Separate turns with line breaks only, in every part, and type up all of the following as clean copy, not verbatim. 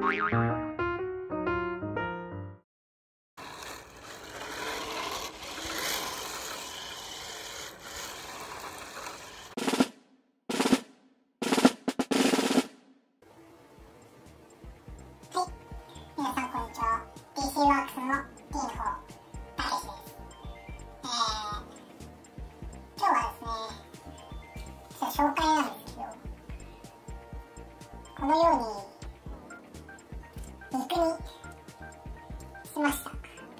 皆さんこんにちは。 PC ワークスの T の方、たけしです。今日はですね、紹介なんですけど、このように肉にしました。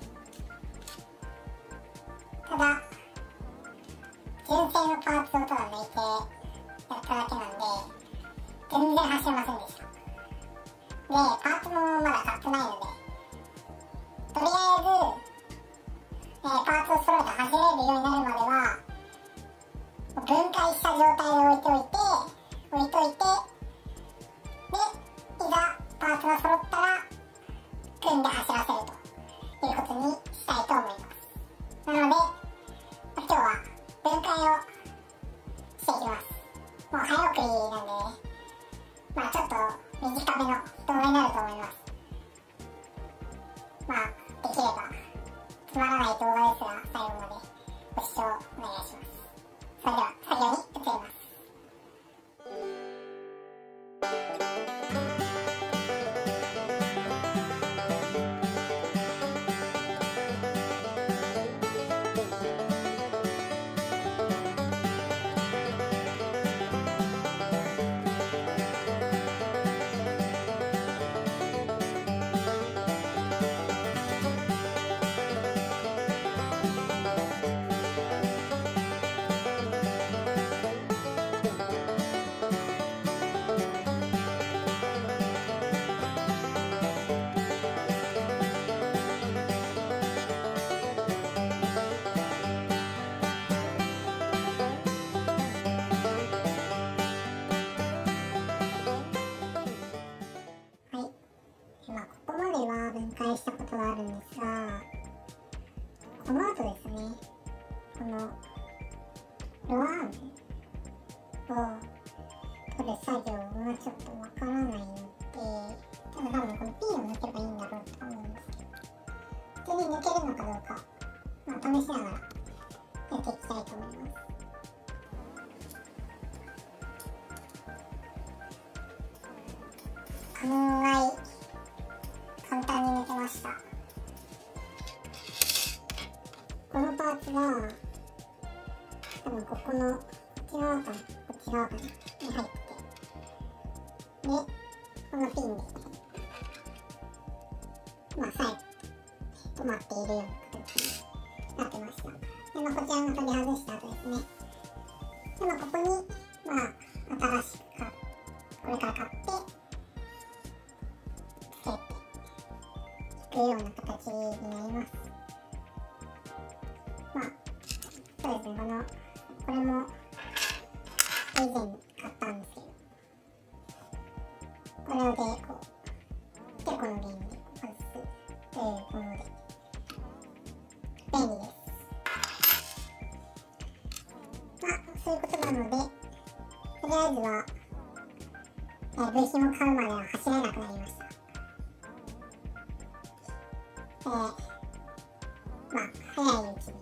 ただ純正のパーツをただ抜いてやっただけなんで全然走れませんでした。で、パーツもまだ買ってないので、とりあえず、パーツを揃えて走れるようになるまでは分解した状態で置いといて、で、いざパーツが揃ったら組んで走らせるということにしたいと思います。なので、今日は分解をしていきます。もう早送りなんでね、ちょっと短めの動画になると思います。できればつまらない動画ですが最後までご視聴お願いします。それでは作業に移ります。ここまでは分解したことがあるんですが、この後ですね、このロアームを取る作業がちょっとわからないので、多分このピンを抜けばいいんだろうと思うんですけど、普通に抜けるのかどうか、試しながらやっていきたいと思います。案外簡単に抜けました。このパーツが多分ここのこっち側かな、に入ってて、でこのピンで最後止まっているような形になってました。で、こちらの取り外した後ですね。で、ここに新しくこれから買ってつけていくような形になります。そうですね、これも以前買ったんですけど、これでこの原理で外すというもので便利です。そういうことなので、とりあえずは部品を買うまでは走れなくなりました。早いうちに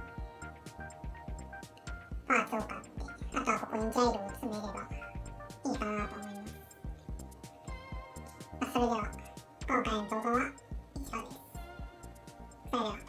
パーツを買って、あとはここにジャイロを詰めればいいかなと思います。それでは今回の動画は以上です。それでは。